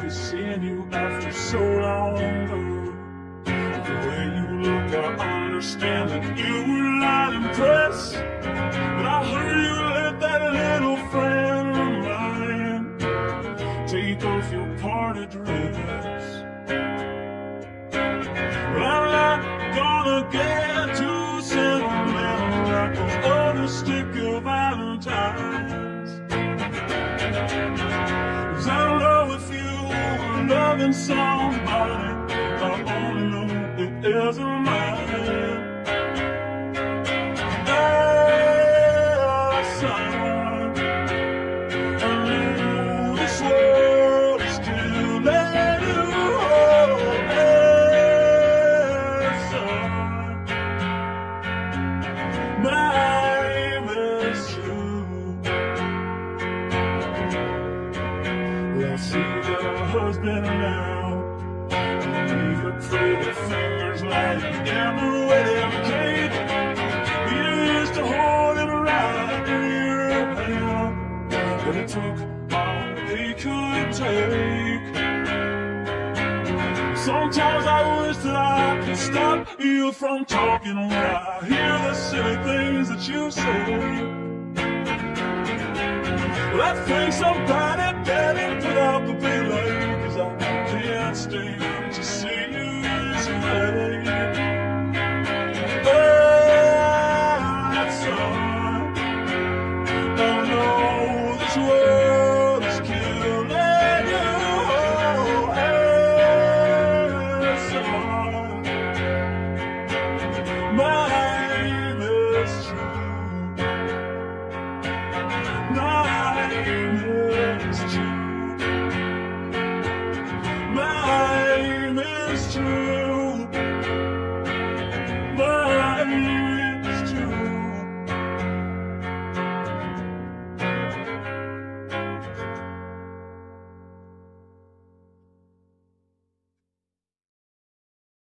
be seeing you after so long. The way you look, I understand that you were not impressed. But I heard you let that little friend of mine take off your party dress. But I'm not gonna get too sentimental like those other sticker valentines. 'Cause I don't know if you were loving somebody, I only know it isn't mine. Alison, I know this world is killing you. Alison, my name is you. Well, I see your husband now. Leave your pretty fingers lying in the wedding cake. You used to hold it right in your hand, but it took all he could take. Sometimes I wish that I could stop you from talking when I hear the silly things that you say. Well, I think somebody better put out the big light, 'cause I can't stand to see you this way. Alison, I know this world is killing you. Alison, my name is true. My name